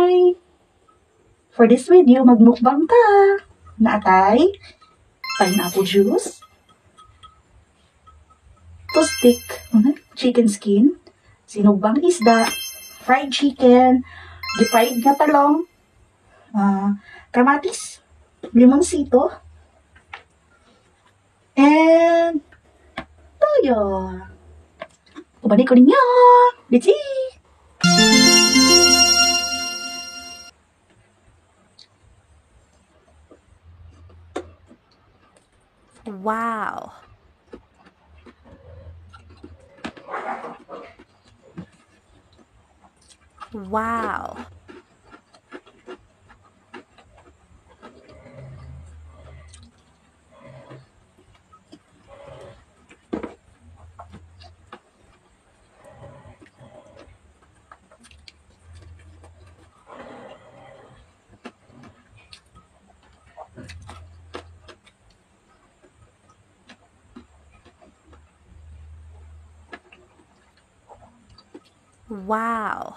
Hi! For this video, magmukbang ta. Naatay, pineapple juice, toastic, chicken skin, sinugbang isda, fried chicken, fried na talong, kamatis, limonsito, and toyo. Kubalik ko ninyo. Let's eat! Wow. Wow. Wow.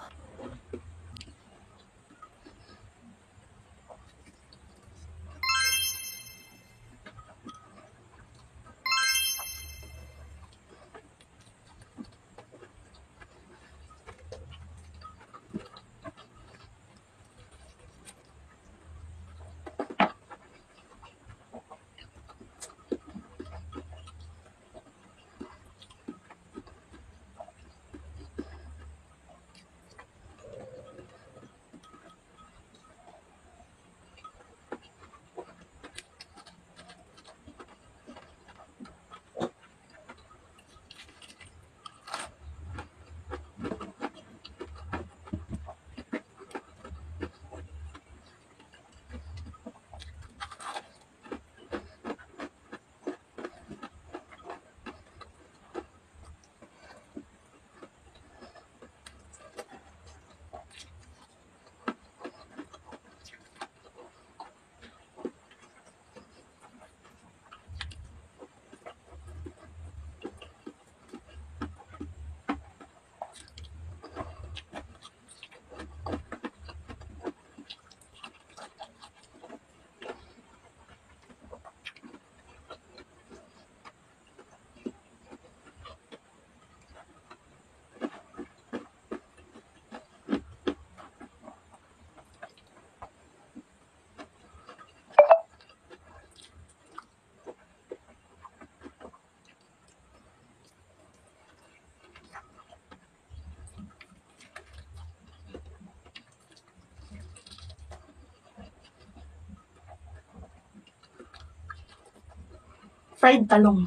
Fried talong.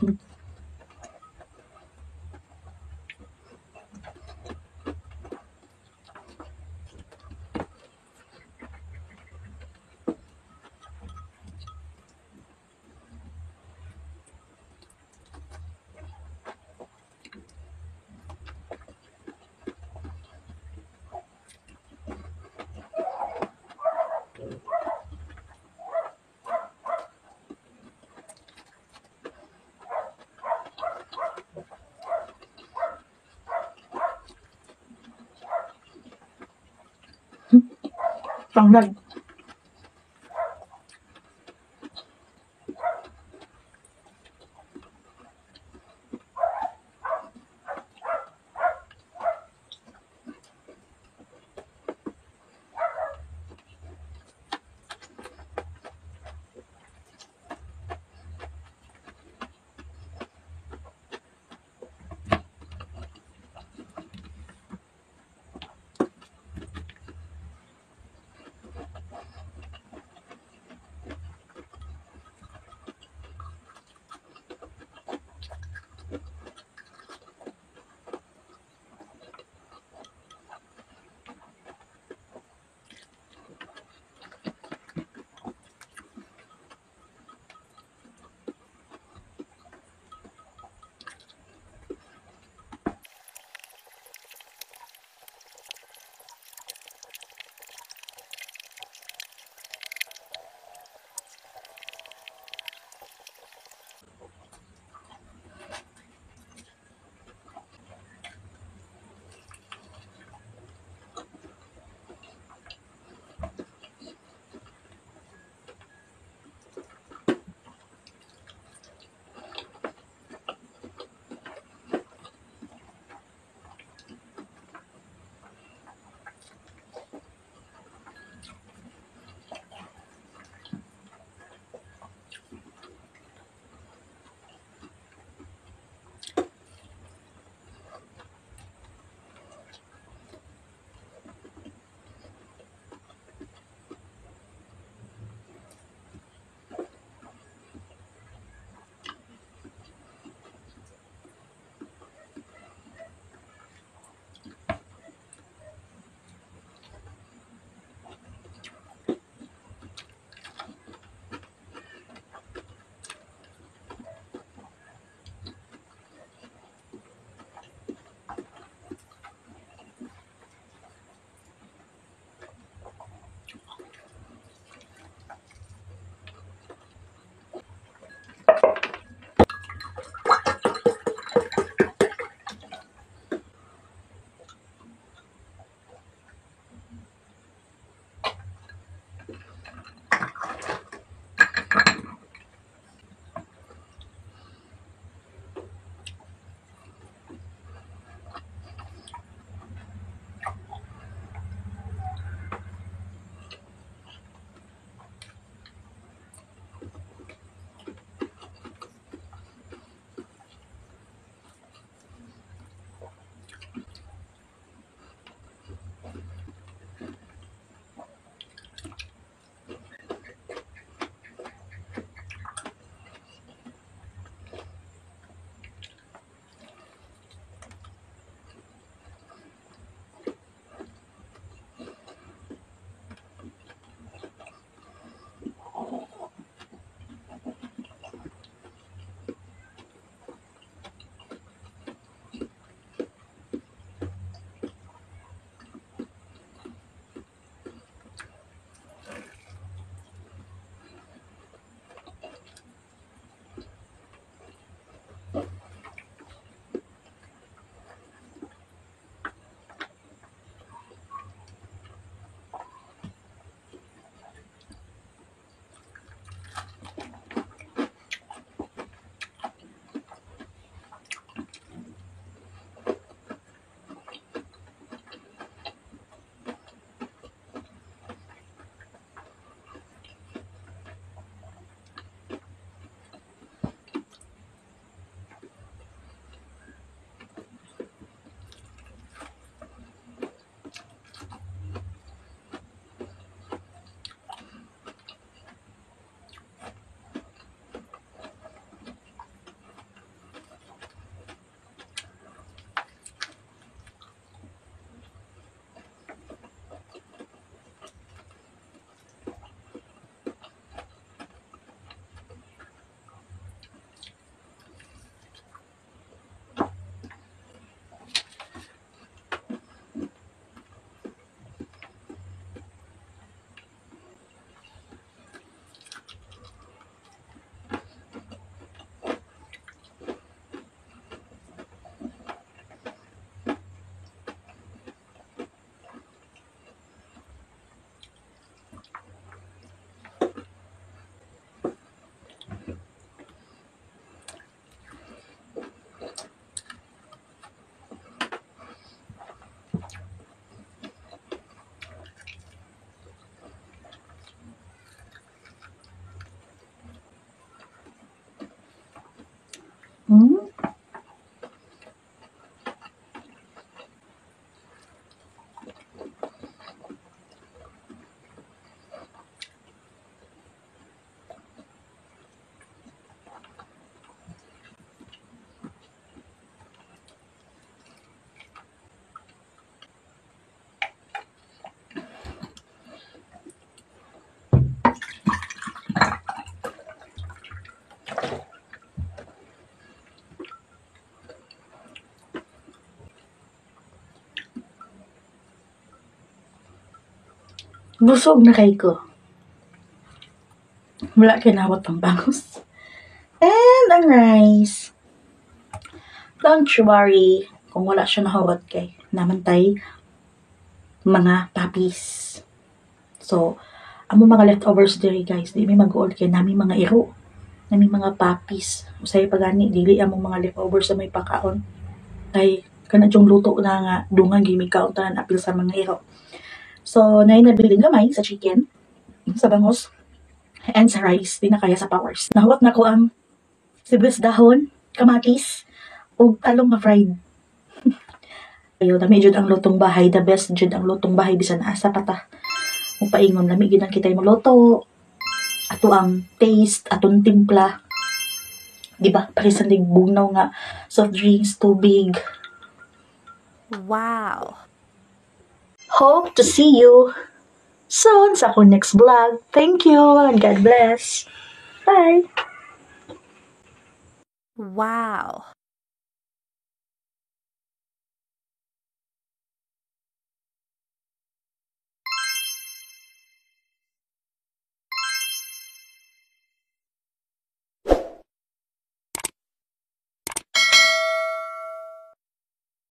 Tanggal. Busog na kay ko. Wala kinawat pang bangus. And ang rice. Don't you worry kung wala siya nahawat kay namantay mga puppies. So, amo mga leftovers diri guys, di may mag-uol kay nami mga iro, nami mga puppies. Usay pagani dili among mga leftovers sa may pakaon. Kay kana yung luto na nga dungan gimig kaon tanan apil sa mga iro. So, nay nabiling gamay sa chicken, sa bangus, and sa rice, di na kaya sa powers. Nahawat na ko ang sibuyas dahon, kamatis, ug talong na fried. Ayo, dami jud ang lutong bahay, the best jud ang lutong bahay bisan asa pa ta. Kung paingon, lami gid ang kitay mo luto. Ato ang taste, atong timpla. Di ba? Parisan dig bugnaw nga soft drinks, tubig. Wow. Hope to see you soon sa akong next vlog. Thank you and God bless. Bye! Wow.